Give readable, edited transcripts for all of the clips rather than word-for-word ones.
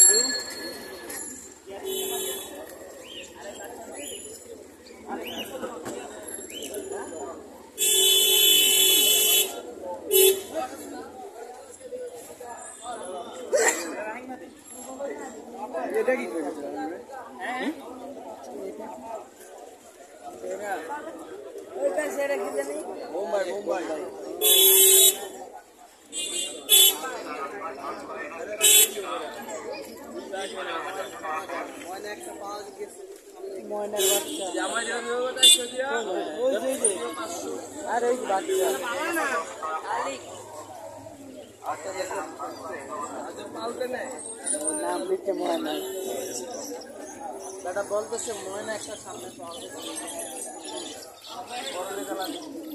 এটা কি করেছে ওইটা সেটা কি জানি মুম্বাই ময়নার বাচ্চা জামা যাবে ওটা সরিয়া ওই যে আর এই বাচ্চা আলিক আচ্ছা দেখো আজ পালতে নাই নাম লিখতে ময়না দাদা বলতেছে ময়না একটা সামনে পাওয়া যাবে বড় লেখা লাগে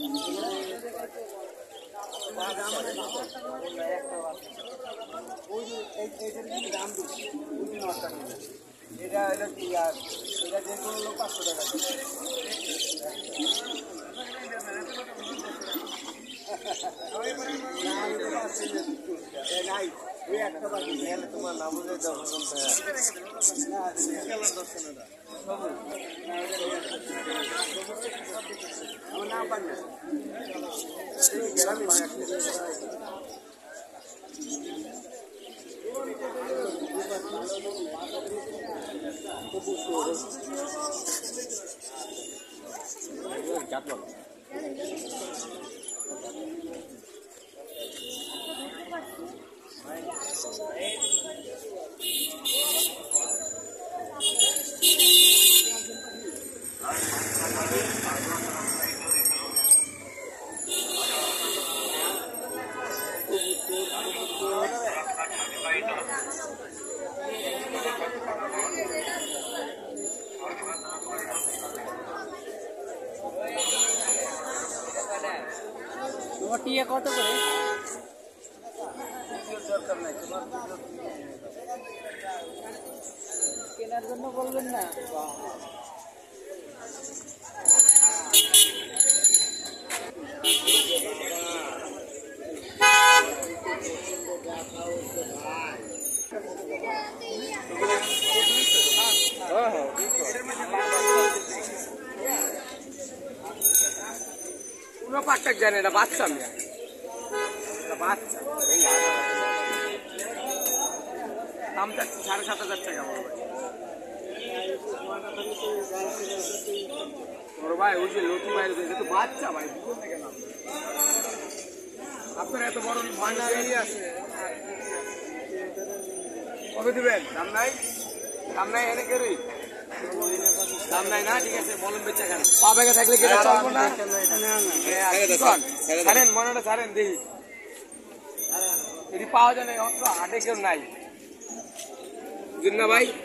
এটা হলো কি আর এটা যে কোনো লোক 500 টাকা নাই ওই একটা বাকি গেলে তোমার নাম বলে দাও আমার নাম পান না টিয়া কত করে দরকার নাই তোমার কেনার জন্য বলবেন না পুরো পাট্টাক জানে এটা বাচ্চা আমি বাচ্চা দাম চাচ্ছি 7,500 টাকা বড় ভাই ওই যে লতি ভাই এটা তো বাচ্চা ভাই বুঝুন থেকে নাম আপনার এত বড় ময়না আছে কবে দিবেন দাম নাই এনে করি দাম নাই না ঠিক আছে বলুন বেচা কেন পাবেগে থাকলে কেটে চলবো না ছাড়েন ময়নাটা ছাড়েন দেখি যদি পাওয়া যায় না অত হাটে কেউ নাই বুঝলেন না ভাই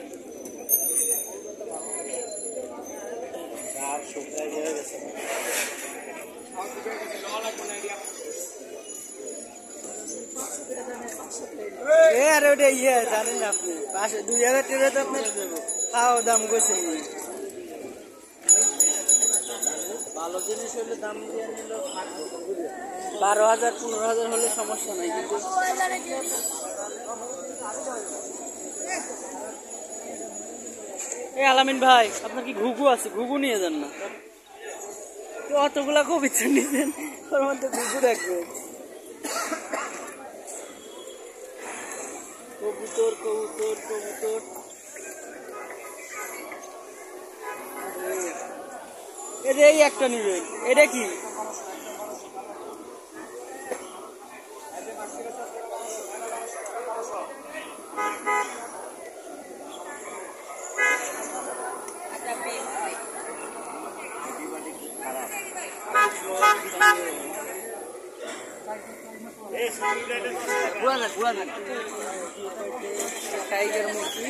আরে ওটা ইয়ে জানেন না আপনি 2000 টাকা তো আপনি খাওয়া দাম করছেন ভালো জিনিস হলে দাম দিয়ে নিল 12,000 15,000 হলে সমস্যা নাই কিন্তু আলামিন ভাই আপনার কি ঘুঘু আছে ঘুঘু নিয়ে যান না তো অতগুলা কবিতা নিয়েছেন ওর মধ্যে ঘুঘু রাখবেন কবুতর কবুতর কবুতর এটা এই একটা নিবেন এটা কি টাইগার মুরগি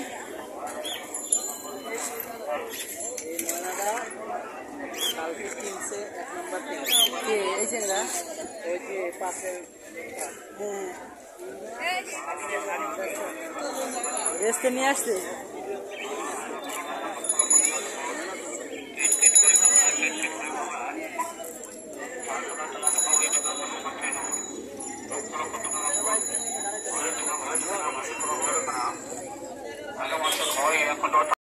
কালকে কিনছে 1 নম্বর থেকে এই যে না ওই যে পাশের রেস্টে নিয়ে আসছে এখন